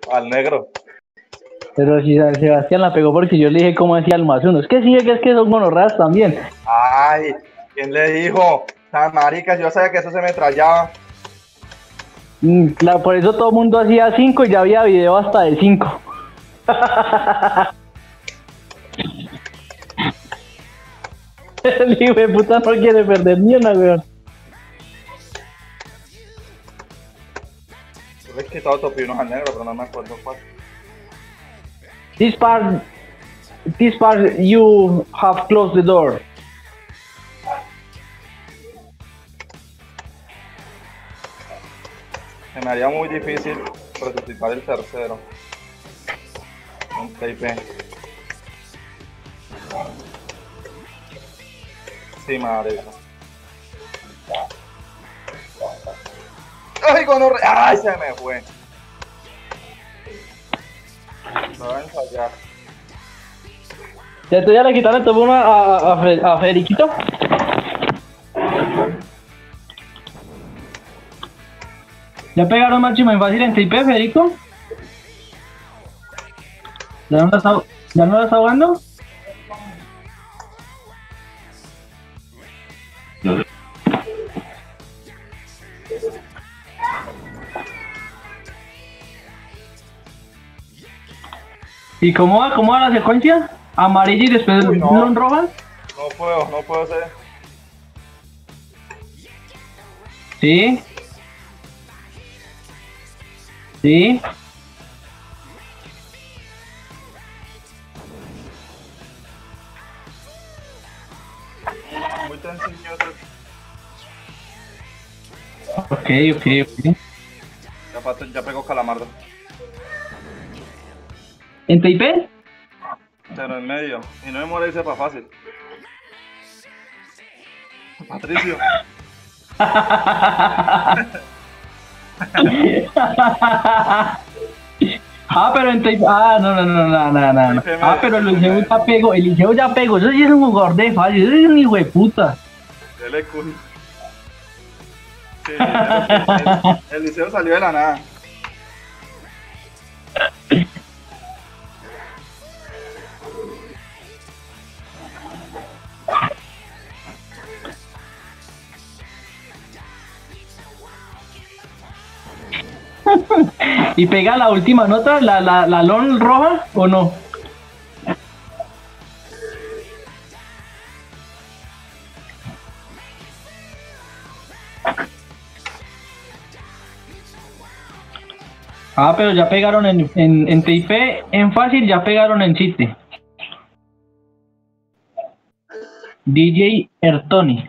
al negro. Pero si Sebastián la pegó porque yo le dije cómo decía el más uno. Es que sí, es que son monorras también. Ay, ¿quién le dijo? Tan marica, yo sabía que eso se me trallaba. Por eso todo el mundo hacía 5 y ya había video hasta de 5. El hijo de puta no quiere perder ni una, weón. Yo le he quitado topinos al negro, pero no me acuerdo cuál. This part you have closed the door. Se me haría muy difícil resucitar el tercero. Un TP. Sí, madre. ¡Ay, gonorrea! ¡Ay, se me fue! Lo voy a ensayar. ¿Ya tú ya le quitaron el top 1 a Federiquito? ¿Ya pegaron máximo en fácil en triple, Federico? ¿Ya no la está jugando? ¿Y cómo va la secuencia? Amarilla y después no. roja. No puedo ser. Sí. Sí. Muy sencillo. Ok. Ya pegó Calamardo. ¿En TIP? Pero en medio. Y no me muere irse para fácil. Patricio. Pero en TIP. No. Pero el Liceo ya pegó. Eso sí es un jugador de fácil. Eso es un hijo de puta. Dele cool. Sí, el liceo salió de la nada. ¿Y pega la última nota, la LON roja o no? Pero ya pegaron en TIP, en fácil ya pegaron en City. DJ Ertoni.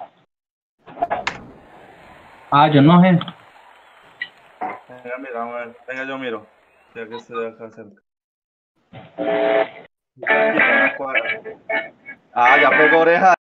Yo no sé. Venga, mira, a ver. Venga, yo miro. Ya que estoy acá cerca. Ya pegó oreja.